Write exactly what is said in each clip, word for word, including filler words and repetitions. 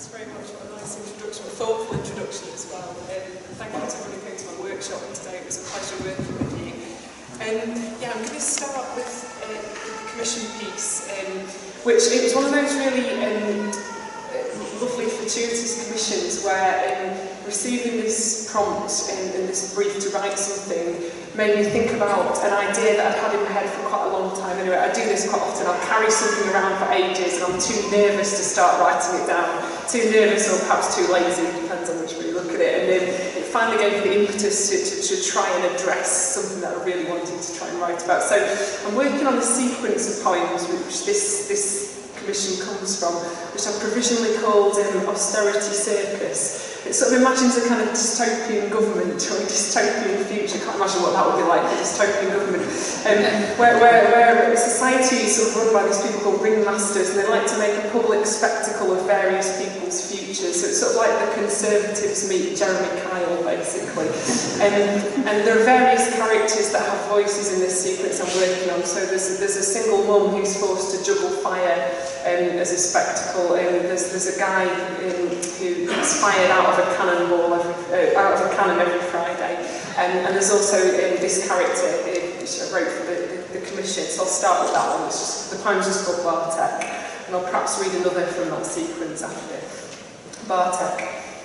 Thanks very much. What a nice introduction, a thoughtful introduction as well. Um, thank you to everyone who came to my workshop today. It was a pleasure working with you. Um, yeah, I'm going to start with uh, the commission piece, um, which it was one of those really um, lovely fortuitous commissions where um, receiving this prompt and, and this brief to write something made me think about an idea that I've had in my head for quite a long time. Anyway, I do this quite often. I'll carry something around for ages and I'm too nervous to start writing it down. Too nervous or perhaps too lazy, depends on which way you look at it. And then it finally gave me the impetus to, to, to try and address something that I really wanted to try and write about. So I'm working on a sequence of poems which this, this commission comes from, which I've provisionally called um, Austerity Circus. It sort of imagines a kind of dystopian government or a dystopian future. I can't imagine what that would be like, a dystopian government. Um, where, where, where society is sort of run by these people called ringmasters, and they like to make a public spectacle of various people's futures. So it's sort of like the Conservatives meet Jeremy Kyle, basically. Um, and there are various characters that have voices in this sequence I'm working on. So there's, there's a single mum who's forced to juggle fire um, as a spectacle. Um, there's, there's a guy um, who gets fired out of a cannonball every, uh, out of a cannon every Friday, um, and there's also um, this character uh, which I wrote for the, the, the commission, so I'll start with that one. It's just, the poem's just called Bartek, and I'll perhaps read another from that sequence after. Bartek.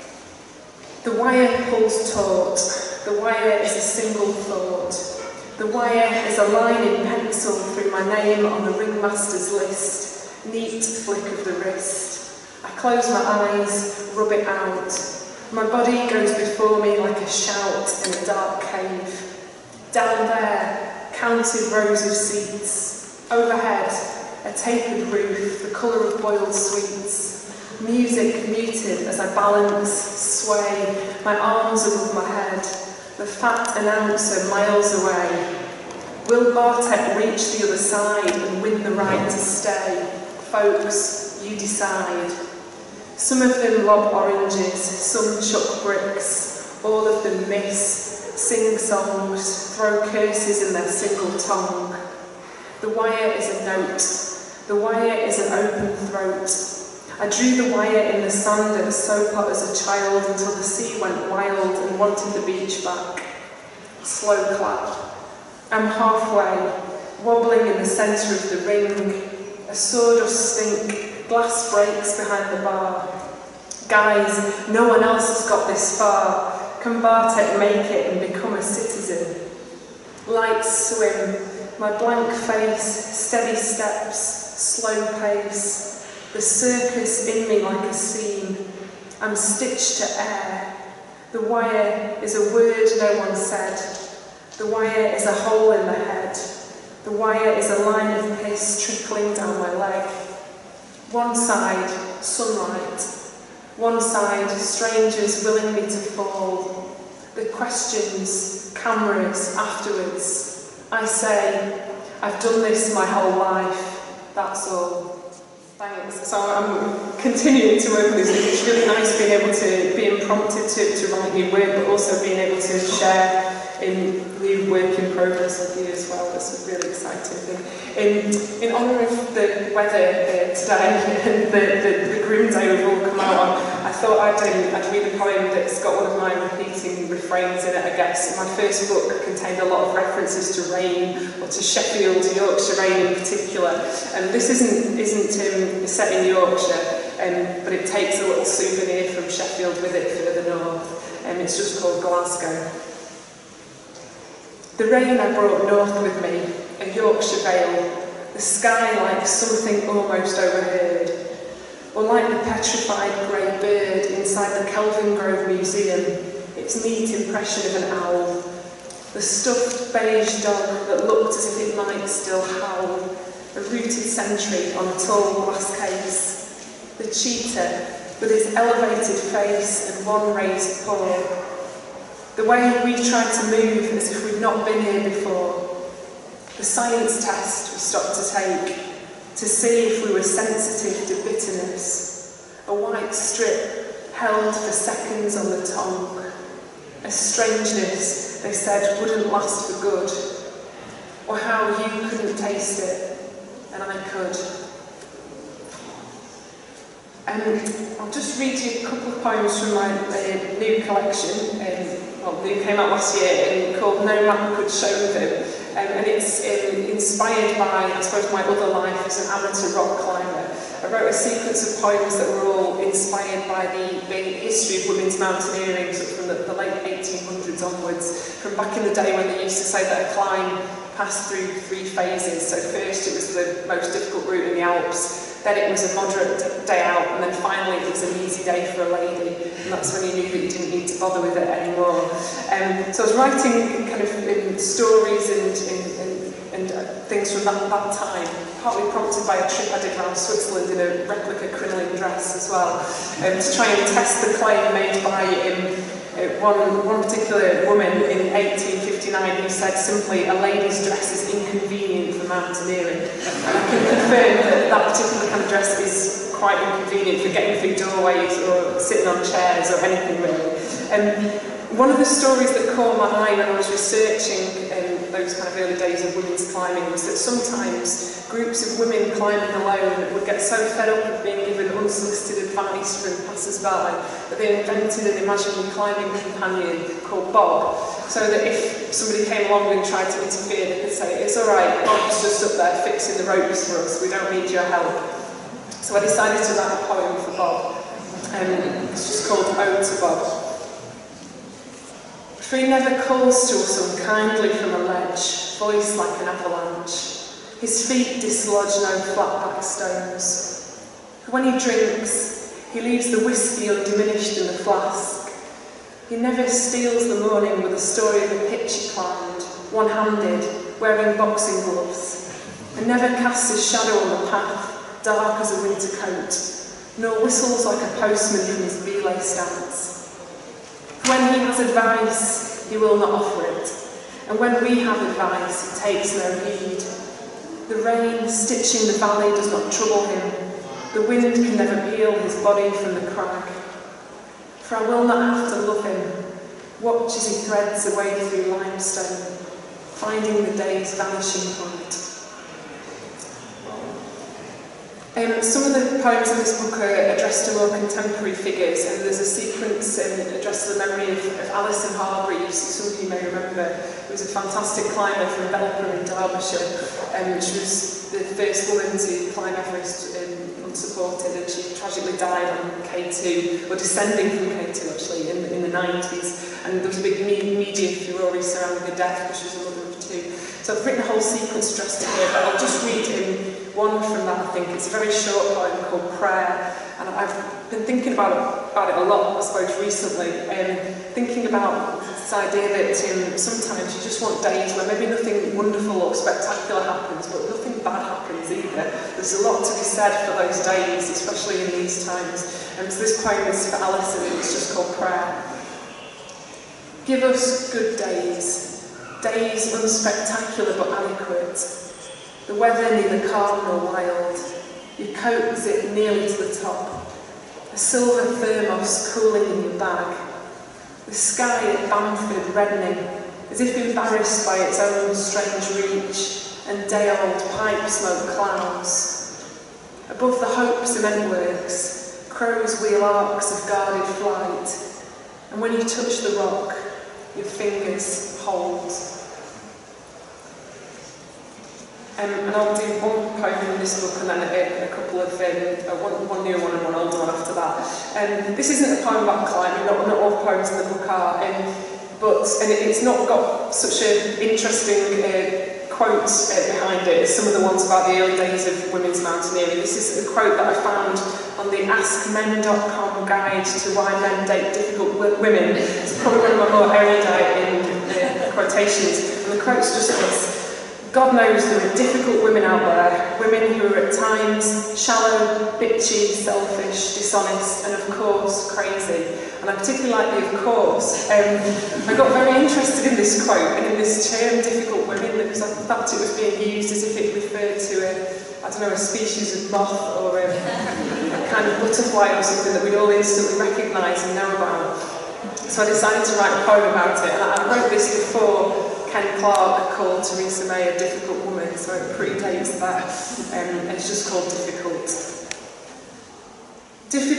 The wire pulls taut, the wire is a single thought, the wire is a line in pencil through my name on the ringmaster's list, neat flick of the wrist. I close my eyes, rub it out. My body goes before me like a shout in a dark cave. Down there, counted rows of seats. Overhead, a tapered roof, the colour of boiled sweets. Music muted as I balance, sway, my arms above my head. The fat announcer miles away. Will Bartek reach the other side and win the right to stay? Folks, you decide. Some of them lob oranges, some chuck bricks, all of them miss, sing songs, throw curses in their single tongue. The wire is a note, the wire is an open throat. I drew the wire in the sand at soap pot as a child until the sea went wild and wanted the beach back. Slow clap. I'm halfway, wobbling in the centre of the ring, a sawdust stink. Glass breaks behind the bar. Guys, no one else has got this far. Can Bartek make it and become a citizen? Lights swim, my blank face, steady steps, slow pace. The circus in me like a seam. I'm stitched to air. The wire is a word no one said. The wire is a hole in the head. The wire is a line of piss trickling down my leg. One side, sunlight. One side, strangers willing me to fall. The questions, cameras, afterwards. I say, I've done this my whole life, that's all. Thanks. So I'm continuing to work on this. It's really nice being able to, being prompted to, to write new work, but also being able to share in new work in progress with you as well. That's a really exciting thing. In, in honour of the weather uh, today and the, the, the grim day we've all come out on, I thought I'd, um, I'd read a poem that's got one of my repeating refrains in it, I guess. My first book contained a lot of references to rain, or to Sheffield, Yorkshire rain in particular. And this isn't, isn't um, set in Yorkshire, um, but it takes a little souvenir from Sheffield with it further north. And um, it's just called Glasgow. The rain I brought north with me, a Yorkshire vale, the sky like something almost overheard, or like the petrified grey bird inside the Kelvin Grove Museum, its neat impression of an owl, the stuffed beige dog that looked as if it might still howl, a rooted sentry on a tall glass case, the cheetah with its elevated face and one raised paw, the way we try to move as if we've not been here before. The science test we stopped to take, to see if we were sensitive to bitterness. A white strip held for seconds on the tongue. A strangeness, they said, wouldn't last for good. Or how you couldn't taste it, and I could. Um, I'll just read you a couple of poems from my uh, new collection. Um, well, new came out last year, and called No Map Could Show Them. Um, and it's um, inspired by, I suppose, my other life as an amateur rock climber. I wrote a sequence of poems that were all inspired by the, the history of women's mountaineering, so from the, the late eighteen hundreds onwards, from back in the day when they used to say that a climb passed through three phases. So first it was the most difficult route in the Alps, then it was a moderate day out, and then finally it was an easy day for a lady, and that's when you knew that you didn't need to bother with it anymore. Um, so I was writing kind of um, stories and, and, and, and uh, things from that, that time, partly prompted by a trip I did around Switzerland in a replica crinoline dress as well, um, to try and test the claim made by um, uh, one, one particular woman in eighteen fifty-nine who said simply, "A lady's dress is inconvenient for mountaineering." And I can confirm that that particular kind of dress is quite inconvenient for getting through doorways or sitting on chairs or anything really. Um, one of the stories that caught my eye when I was researching um, those kind of early days of women's climbing was that sometimes groups of women climbing alone would get so fed up of being given unsolicited advice from passers-by that they invented an imaginary climbing companion called Bob, so that if somebody came along and tried to interfere, they could say, "It's all right, Bob's just up there fixing the ropes for us, we don't need your help." So I decided to write a poem for Bob, and um, it's just called Ode to Bob. For he never calls to us unkindly from a ledge, voice like an avalanche. His feet dislodge no flat-backed stones. For when he drinks, he leaves the whiskey undiminished in the flask. He never steals the morning with a story of a pitch he climbed, one-handed, wearing boxing gloves, and never casts his shadow on the path, dark as a winter coat, nor whistles like a postman from his belay stance. When he has advice, he will not offer it, and when we have advice, he takes no heed. The rain stitching the valley does not trouble him. The wind can never peel his body from the crag. For I will not have to love him. Watch as he threads away through limestone, finding the day's vanishing point. Um, some of the poems in this book are addressed to more contemporary figures, and there's a sequence um, addressed to the memory of, of Alison Hargreaves, who some of you may remember, who was a fantastic climber from Belper in Derbyshire, um, which was the first woman to climb Everest um, unsupported, and she tragically died on K two, or descending from K two actually, in, in the nineties, and there was a big me media furore surrounding her death because she was a mother of two. So I've written a whole sequence addressed to her, but I'll just read in one from that, I think. It's a very short poem called Prayer, and I've been thinking about it, about it a lot, I suppose, recently, um, thinking about this idea that um, sometimes you just want days where maybe nothing wonderful or spectacular happens, but nothing bad happens either. There's a lot to be said for those days, especially in these times. And um, so this poem is for Alison, and it's just called Prayer. Give us good days, days unspectacular but adequate. The weather neither calm nor wild, your coat zipped nearly to the top, a silver thermos cooling in your bag, the sky at Bamford reddening, as if embarrassed by its own strange reach, and day-old pipe smoke clouds. Above the Hope cement works, crows wheel arcs of guarded flight, and when you touch the rock, your fingers hold. Um, and I'll do one poem in this book and then a, a couple of, um, one, one new one and one older one after that. Um, this isn't a poem about climbing, not, not all poems in the book are, um, but and it, it's not got such an interesting uh, quote uh, behind it as some of the ones about the early days of women's mountaineering. This is a quote that I found on the ask men dot com guide to why men date difficult women. It's probably one of my more erudite in uh, quotations, and the quote's just this. God knows there are difficult women out there, women who are at times shallow, bitchy, selfish, dishonest, and of course, crazy. And I particularly like the of course. Um, I got very interested in this quote and in this term, difficult women, because I thought it was being used as if it referred to a, I don't know, a species of moth or a, a kind of butterfly or something that we'd all instantly recognise and know about. So I decided to write a poem about it, and I wrote this before Ken Clark called Theresa May a difficult woman, so it predates that, um, and it's just called Difficult. Difficult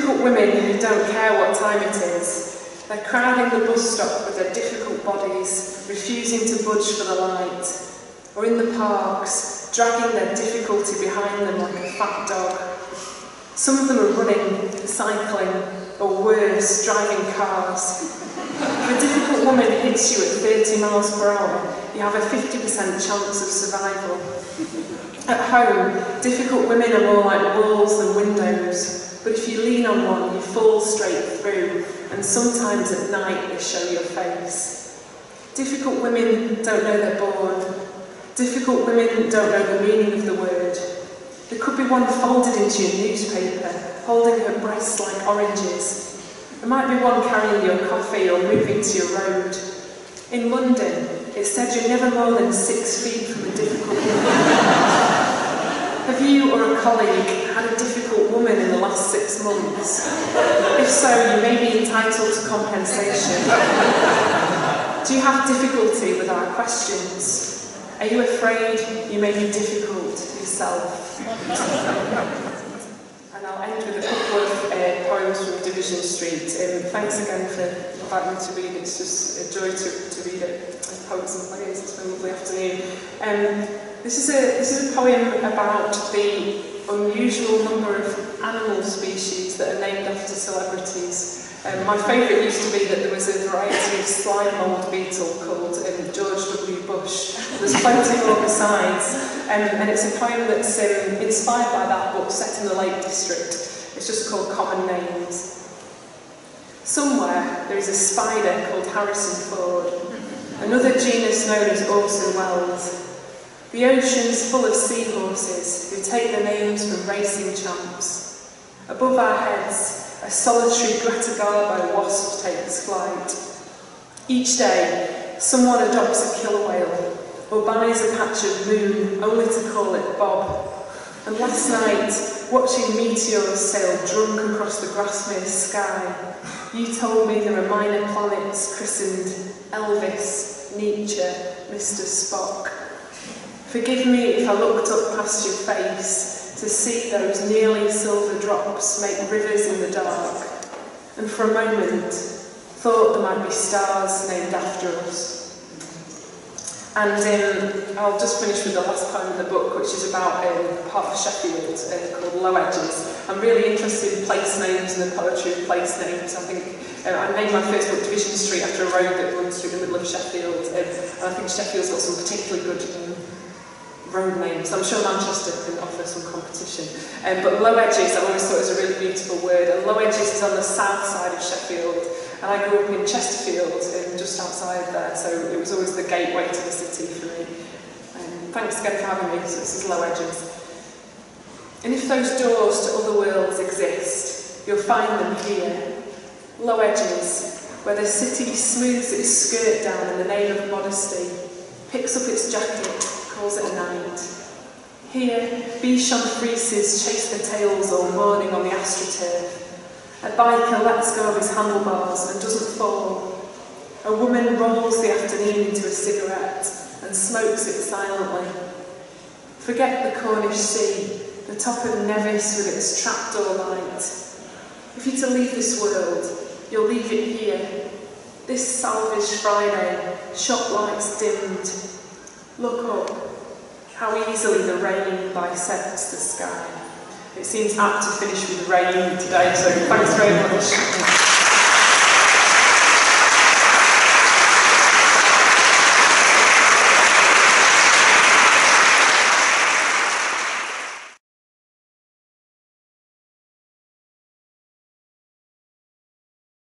Difficult women who don't care what time it is. They're crowding the bus stop with their difficult bodies, refusing to budge for the light. Or in the parks, dragging their difficulty behind them like a fat dog. Some of them are running, cycling, or worse, driving cars. If a difficult woman hits you at thirty miles per hour, you have a fifty percent chance of survival. At home, difficult women are more like walls than windows, but if you lean on one, you fall straight through, and sometimes at night they show your face. Difficult women don't know they're born. Difficult women don't know the meaning of the word. There could be one folded into your newspaper, holding her breasts like oranges. There might be one carrying your coffee or moving to your road. In London, it said you're never more than six feet from a difficult woman. Have you or a colleague had a difficult woman in the last six months? If so, you may be entitled to compensation. Do you have difficulty with our questions? Are you afraid you may be difficult yourself? And I'll end with a couple of uh, poems from Division Street. Um, thanks again for inviting me to read. It's just a joy to, to read it. Poets and Players, it's been a lovely afternoon. Um, this, is a, this is a poem about the unusual number of animal species that are named after celebrities. Um, my favourite used to be that there was a variety of slime mould beetle called um, George W. Bush. There's plenty more besides, um, and it's a poem that's um, inspired by that book set in the Lake District. It's just called Common Names. Somewhere there is a spider called Harrison Ford, another genus known as Orson Welles. The ocean's full of seahorses who take their names from racing champs. Above our heads, a solitary Greta Garbo wasp takes flight. Each day, someone adopts a killer whale or buys a patch of moon only to call it Bob. And last night, watching meteors sail drunk across the Grasmere sky, you told me there are minor planets christened Elvis, Nietzsche, Mister Spock. Forgive me if I looked up past your face to see those nearly silver drops make rivers in the dark, and for a moment thought there might be stars named after us. And um, I'll just finish with the last poem in the book, which is about um, part of Sheffield uh, called Low Edges. I'm really interested in place names and the poetry of place names. I think uh, I named my first book Division Street after a road that runs through the middle of Sheffield, um, and I think Sheffield's got some particularly good um, road names. I'm sure Manchester can offer some competition. Um, but Low Edges, I've always thought is a really beautiful word, and Low Edges is on the south side of Sheffield, and I grew up in Chesterfield, um, just outside there, so it was always the gateway to the city for me. Um, thanks again for having me. So this is Low Edges. And if those doors to other worlds exist, you'll find them here. Low Edges, where the city smooths its skirt down in the name of modesty, picks up its jacket, calls it a night. Here, Bichon Frises chase their tails all morning on the astroturf. A biker lets go of his handlebars and doesn't fall. A woman rolls the afternoon into a cigarette and smokes it silently. Forget the Cornish Sea, the top of Nevis with its trapdoor light. If you're to leave this world, you'll leave it here. This salvage Friday, shop lights dimmed. Look up, how easily the rain bisects the sky. It seems apt to finish with rain today, so thanks very much.